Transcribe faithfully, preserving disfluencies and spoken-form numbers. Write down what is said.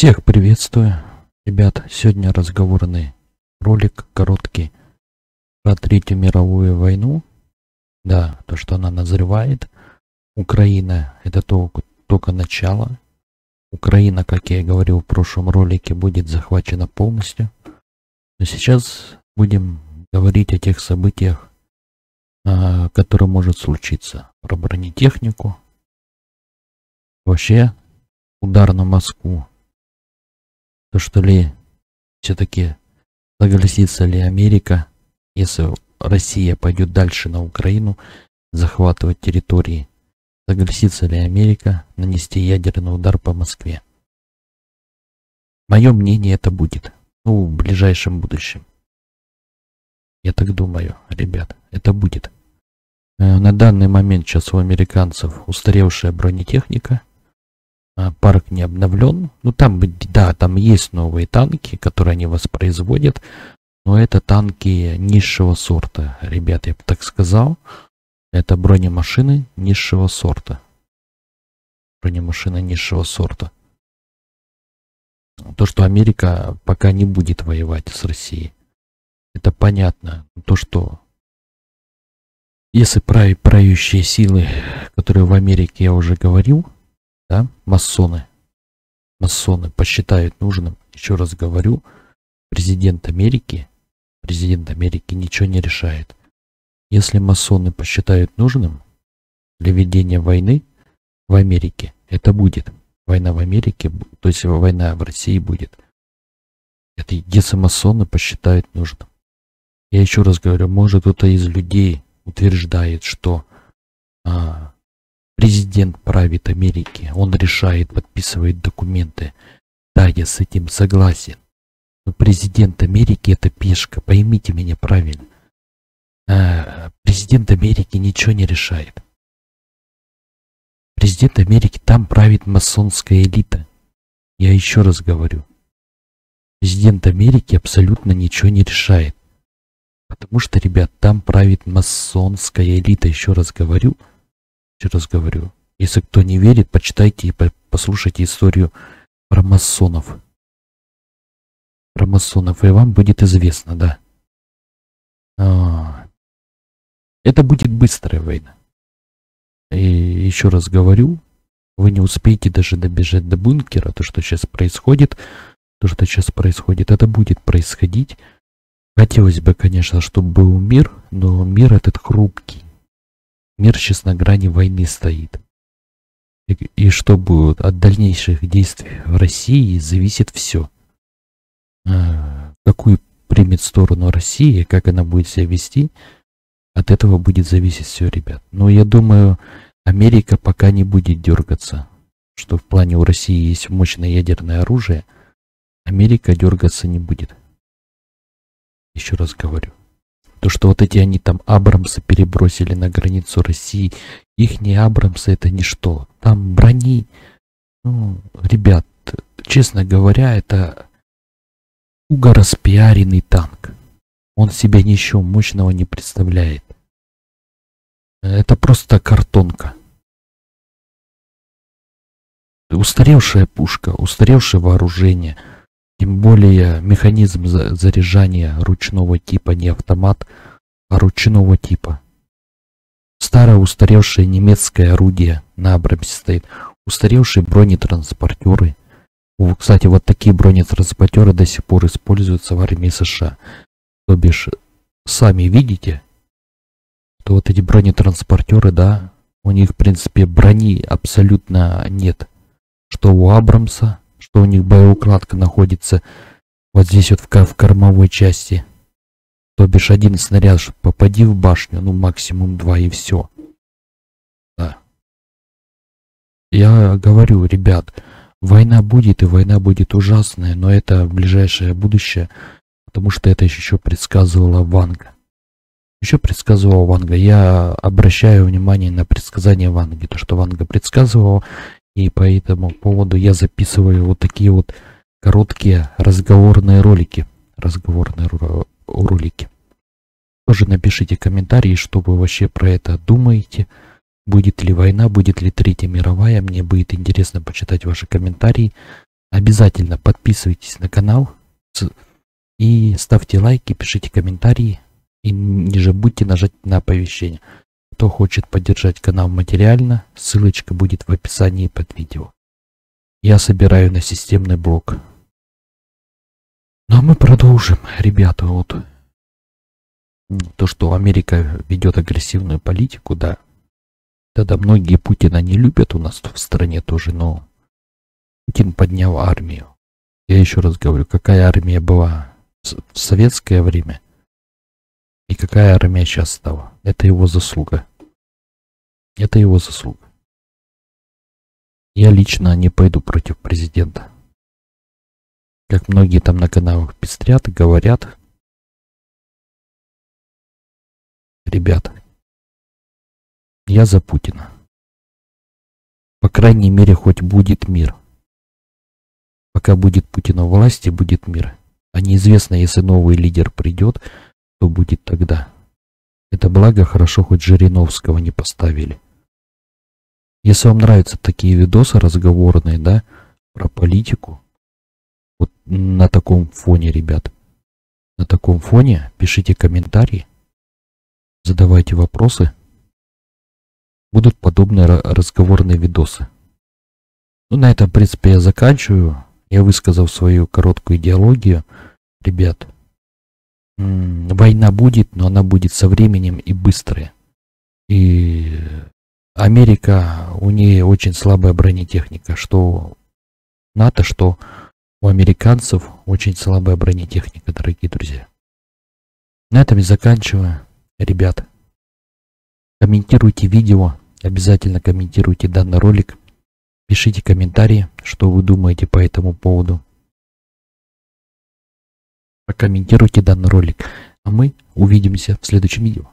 Всех приветствую, ребят. Сегодня разговорный ролик короткий про Третью мировую войну. Да, то, что она назревает. Украина — это только, только начало. Украина, как я и говорил в прошлом ролике, будет захвачена полностью. Но сейчас будем говорить о тех событиях, которые может случиться. Про бронетехнику. Вообще, удар на Москву. То, что ли все-таки согласится ли Америка, если Россия пойдет дальше на Украину, захватывать территории, согласится ли Америка нанести ядерный удар по Москве? Мое мнение, это будет. Ну, в ближайшем будущем. Я так думаю, ребят, это будет. На данный момент сейчас у американцев устаревшая бронетехника. Парк не обновлен. Ну там, да, там есть новые танки, которые они воспроизводят. Но это танки низшего сорта. Ребят, я бы так сказал. Это бронемашины низшего сорта. Бронемашины низшего сорта. То, что Америка пока не будет воевать с Россией. Это понятно. То, что если прави, правящие силы, которые в Америке я уже говорил, да, масоны, масоны посчитают нужным, еще раз говорю, президент Америки, президент Америки ничего не решает. Если масоны посчитают нужным для ведения войны в Америке, это будет. Война в Америке, то есть война в России будет. Это если масоны посчитают нужным. Я еще раз говорю, может кто-то из людей утверждает, что а, президент правит Америки, он решает, подписывает документы. Да, я с этим согласен. Но президент Америки — это пешка, поймите меня правильно. А, президент Америки ничего не решает. Президент Америки, там правит масонская элита. Я еще раз говорю. Президент Америки абсолютно ничего не решает. Потому что, ребят, там правит масонская элита, еще раз говорю. Еще раз говорю. Если кто не верит, почитайте и послушайте историю про масонов. Про масонов, и вам будет известно, да. А, это будет быстрая война. И еще раз говорю, вы не успеете даже добежать до бункера. То, что сейчас происходит, то, что сейчас происходит, это будет происходить. Хотелось бы, конечно, чтобы был мир, но мир этот хрупкий. Мир сейчас на грани войны стоит. И, и что будет от дальнейших действий в России, зависит все. А, какую примет сторону России, как она будет себя вести, от этого будет зависеть все, ребят. Но я думаю, Америка пока не будет дергаться. Что в плане у России есть мощное ядерное оружие, Америка дергаться не будет. Еще раз говорю. То, что вот эти они там Абрамсы перебросили на границу России, их не Абрамсы, это ничто. Там брони. Ну, ребят, честно говоря, это туго распиаренный танк. Он себя ничего мощного не представляет. Это просто картонка. Устаревшая пушка, устаревшее вооружение. Тем более механизм заряжания ручного типа, не автомат, а ручного типа. Старое устаревшее немецкое орудие на Абрамсе стоит. Устаревшие бронетранспортеры. Кстати, вот такие бронетранспортеры до сих пор используются в армии США. То бишь, сами видите, то вот эти бронетранспортеры, да, у них в принципе брони абсолютно нет. Что у Абрамса, что у них боеукладка находится вот здесь вот в, в кормовой части. То бишь один снаряд, чтобы попади в башню, ну максимум два и все. Да. Я говорю, ребят, война будет, и война будет ужасная, но это в ближайшее будущее, потому что это еще предсказывала Ванга. Еще предсказывала Ванга. Я обращаю внимание на предсказания Ванги, то что Ванга предсказывала. И по этому поводу я записываю вот такие вот короткие разговорные ролики. Разговорные ролики. Тоже напишите комментарии, что вы вообще про это думаете. Будет ли война, будет ли Третья мировая. Мне будет интересно почитать ваши комментарии. Обязательно подписывайтесь на канал и ставьте лайки, пишите комментарии. И не забудьте нажать на оповещение. Кто хочет поддержать канал материально, ссылочка будет в описании под видео. Я собираю на системный блок. Ну а мы продолжим, ребята. Вот то, что Америка ведет агрессивную политику, да. Тогда многие Путина не любят у нас в стране тоже, но Путин поднял армию. Я еще раз говорю, какая армия была в советское время и какая армия сейчас стала. Это его заслуга. Это его заслуга. Я лично не пойду против президента. Как многие там на каналах пестрят и говорят. Ребята, я за Путина. По крайней мере, хоть будет мир. Пока будет Путин у власти, будет мир. А неизвестно, если новый лидер придет, то будет тогда. Это благо, хорошо, хоть Жириновского не поставили. Если вам нравятся такие видосы разговорные, да, про политику, вот на таком фоне, ребят, на таком фоне пишите комментарии, задавайте вопросы. Будут подобные разговорные видосы. Ну, на этом, в принципе, я заканчиваю. Я высказал свою короткую идеологию. Ребят, война будет, но она будет со временем и быстрая. И Америка, у нее очень слабая бронетехника. Что НАТО, что у американцев очень слабая бронетехника, дорогие друзья. На этом я заканчиваю. Ребят, комментируйте видео. Обязательно комментируйте данный ролик. Пишите комментарии, что вы думаете по этому поводу. Прокомментируйте данный ролик. А мы увидимся в следующем видео.